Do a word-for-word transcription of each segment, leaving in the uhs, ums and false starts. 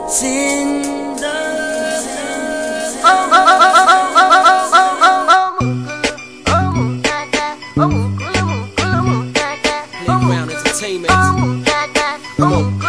Playground Entertainment. Come on.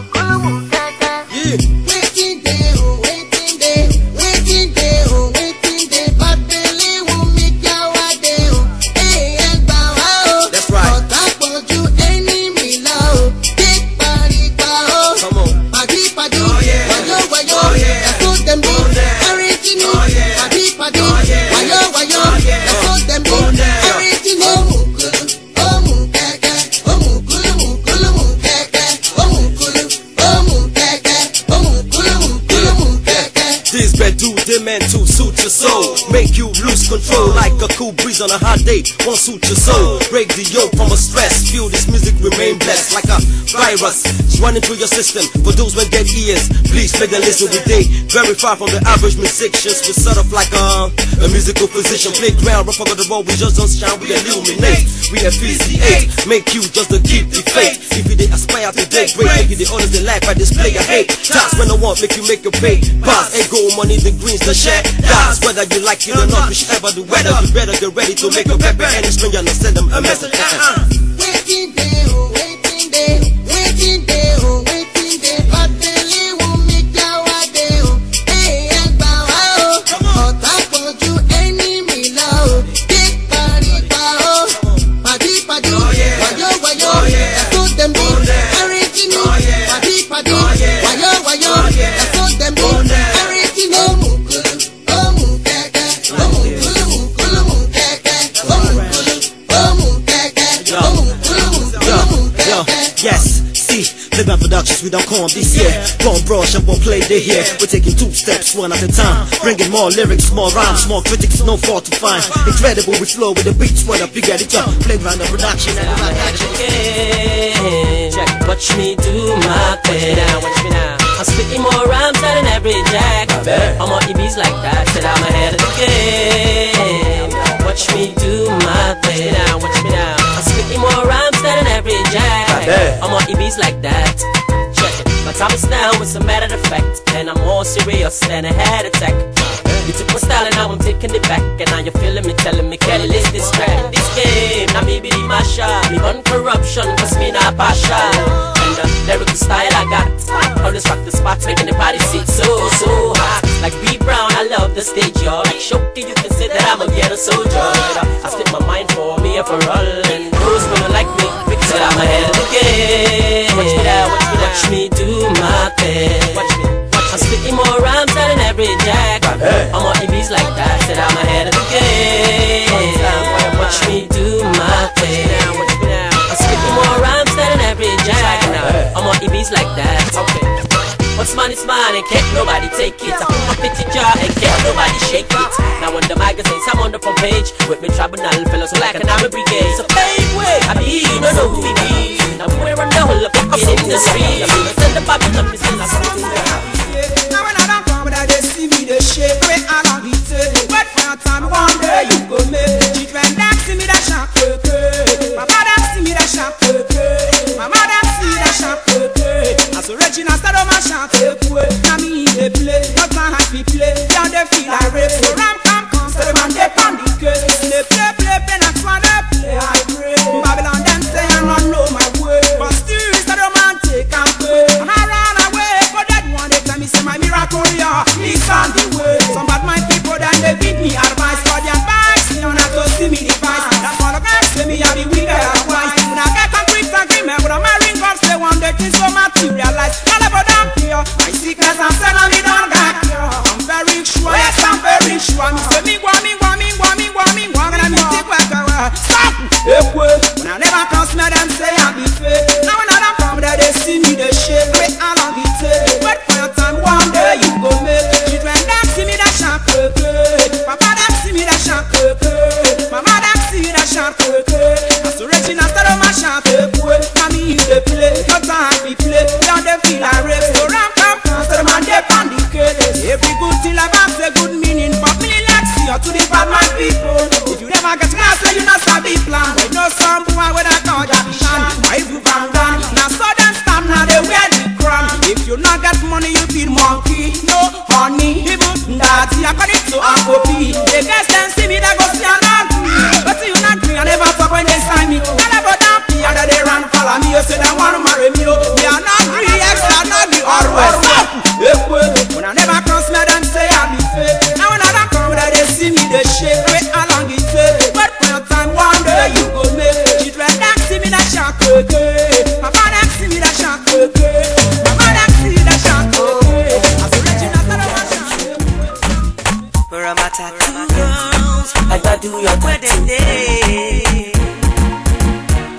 Yeah. Waiting day, oh, waiting day, waiting day, oh, waiting day. Babele will make your day, oh. Hey, and bow out. That's right. But I want you enemy now. Take party, bow. Come on. Party, party. Oh, yeah. Wayo, wayo. Oh, yeah. That's what them do. Oh, yeah. Original. Oh, yeah. Party, party. Oh, yeah. Wayo, wayo. Oh, yeah. That's what them do. Oh, yeah. Original. Oh, mukeke. Oh, mukulu, mukulu, mukeke. Oh, mukulu. Oh, mukeke. Oh, mukulu, mukulu, mukeke. This Bedu, they meant to suit your soul. Make you lose control like a cool breeze on a hot day. Won't suit your soul. Break the yoke from a stress. Feel this music remain blessed like a virus. It's running through your system. For those with dead ears, please make them listen with day. Very far from the average musicians. We're sort of like a, a musical physician. Playground, rough over the road. We just don't shine, we illuminate. We appreciate. Make you just to keep the faith. If you they aspire to day break, make you the honors in life. I display your hate. Task when I want, make you make your pay. Pass, ego, money, the greens, the share. That's whether you like it or not, whichever the weather. You better get ready to make a pepper and it's when you send them a message. Uh-uh. Waiting day, oh, waiting day, waiting day, oh, waiting day. Babele will make your day, oh. Hey, and bow out. But I want you enemy now. Take party, bow. Party, party. Wayo, wayo. That's what them do. Original. Party, party. Wayo, wayo. That's what them do. Original. Mukulu, oh, mukeke. Oh, mukulu, mukulu, mukeke. Oh, mukulu, oh, mukeke. Oh, mukulu, mukulu, mukeke. Yes, see, Playground Productions, we don't come this year. Gon' brush and won't play they here. We're taking two steps, one at a time. Bringing more lyrics, more rhymes, more critics, no fault to find. Incredible, we flow with the beats, what up, you get it up. Playground Production, everybody action. Check, watch me do my thing. Watch me now. I'm spitting more rhymes than an average jack. I'm on E Bs like that, said I'm ahead of the game. Watch me do my thing. Watch me now. I'm spitting more rhymes than an average jack. I'm on E Bs like that. Check it. My time is now, it's a matter of fact, and I'm more serious than a head attack. You took my style and now I'm taking it back, and now you're feeling me, telling me, Kelly, list this track. This game, now me be the masher. Me run corruption, cause me not partial. And the lyrical style I got, always rock the spots, making the party sit so, so hot. Like B Brown, I love the stage, y'all. Like Shoki, you can say that I'm a ghetto soldier. I spit my mind for me and for all, and those who don't like me, because I'm ahead of the game. Watch me now, watch me, watch me do my thing. Watch me. I'm spitting more rhymes than an average jack. I'm on E Bs like that, said I'm ahead of the game. Watch me do my thing. I'm spitting more rhymes than an average jack. I'm on E Bs like that. Okay. What's mine is mine and can't nobody take it. I put my pity jar and can't nobody shake it. Now on the magazines, I'm on the front page with me tribunal fellows like an army brigade. So pave way, I be, you don't know who we be. Now we're on the whole of it in the street. I'm send the Babylon, I'm still a Now when I don't come, they see me, they shake me along the table. Wait for your time, one day you go make it. When they see me, they shock, my mother see me, they shock, my mother see me, they shock. As a Regina, start on my shock, now me they play, not my happy play. Down they feel like rape, so ram come come, so the man they pound the curse. They play, play, play, that's why they play. I pray, Babylon them say I don't know my way, but still instead of man take and pray. And I run away, but that one they tell me say my miracle, yeah, it's on the way. Some bad mind people then they beat me advice for their advice. They don't have to see me device. That's all the guys say me I be wicked advice. When I get concrete agreement with a marine gods, they want the things so materialize. All about them here, my sickness and sin and me don't got cure. I'm very sure, yes I'm very sure. Me say me want me want me want me want me want and me take back away. Stop, when I never cross me them say I be fake. Now when I don't come there they see me they shake. Wait along the table. Wait for your time, one day you go make it. When them see me that shock, papa them see me that shock, mama them see me that shock. As a Regina, start on my shock, now me they play, not time we play.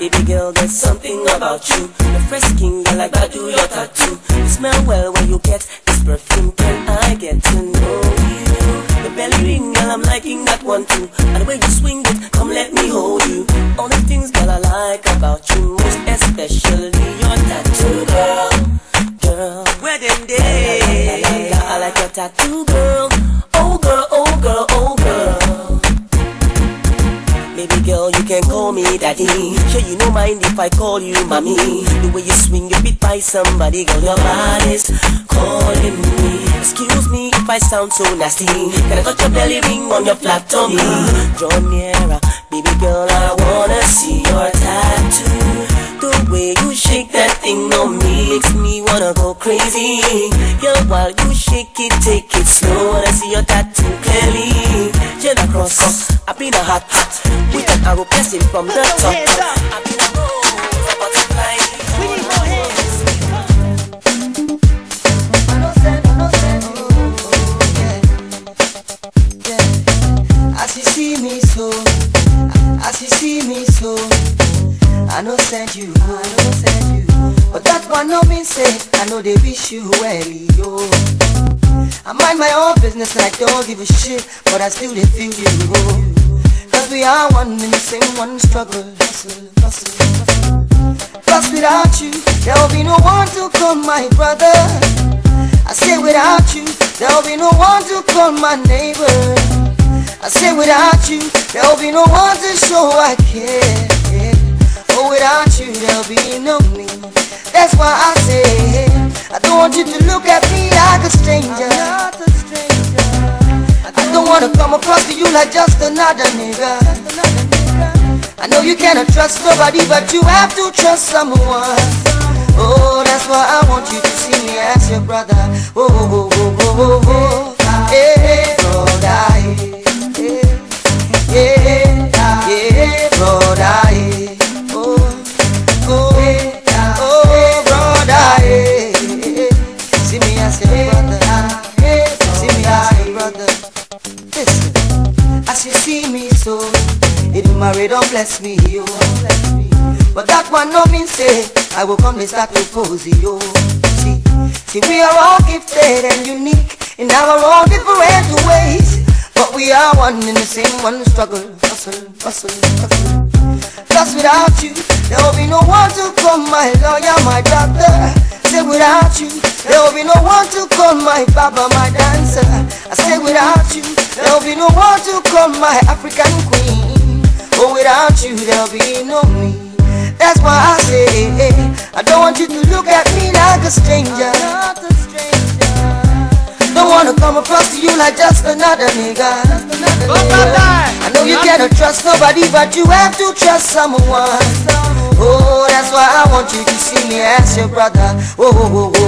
Baby girl, there's something about you. The fresh skin, girl, like that do your tattoo. You smell well when you get this perfume. Can I get to know you? The belly ring, girl, I'm liking that one too. And the way you swing it, come let me hold you. All the things, girl, I like about you, most especially your tattoo, girl. Girl, where them days? I like your tattoo, girl. Oh girl, oh girl, oh girl. Baby girl, you can call me daddy. Sure you don't mind if I call you mommy. The way you swing your beat by somebody, girl, your body's calling me. Excuse me if I sound so nasty. Can I touch your belly ring on your flat tummy? Draw nearer, baby girl, I wanna see your tattoo. The way you shake that thing on me makes me wanna go crazy. Girl, while you shake it, take it slow. Wanna see your tattoo clearly. Jet across, I've been a hot hot with an arrow pressing from the top. I've been a rose, a butterfly. We need more hands. As you see me so, as you see me so, I know send you, I know send you. But that one no mean say, I know they wish you well, yo. I mind my own business and I don't give a shit, but I still they feel you. Cause we are one in the same one struggle. Hustle, hustle, hustle. Plus without you, there'll be no one to call my brother. I say without you, there'll be no one to call my neighbor. I say without you, there'll be no one to show I care. Oh, without you, there'll be no me. That's why I say, I don't want you to look at me like a stranger. I'm not a stranger. I don't want to come across to you like just another nigga. I know you cannot trust nobody, but you have to trust someone. Oh, that's why I want you to see me as your brother. Oh, oh, oh, oh, oh, oh. Hey, brother. Yeah, yeah, brother. Oh, oh, oh, brother. See me as your brother. See me as your brother. Listen, as you see me so, it married don't bless me, yo. But that one no mean say I will come and start to pose, yo. See, see we are all gifted and unique in our own different ways. But we are one in the same one struggle. Hustle, hustle, hustle. Plus without you, there will be no one to call my lawyer, my doctor. Say without you, there will be no one to call my baba, my dancer. I say without you, there will be no one to call my African queen. Oh, without you, there will be no me. That's why I say, I don't want you to look at me like a stranger. Don't wanna come across to you like just another nigga. I know you cannot trust nobody, but you have to trust someone. Oh, that's why I want you to see me as your brother. Oh, oh, oh, oh.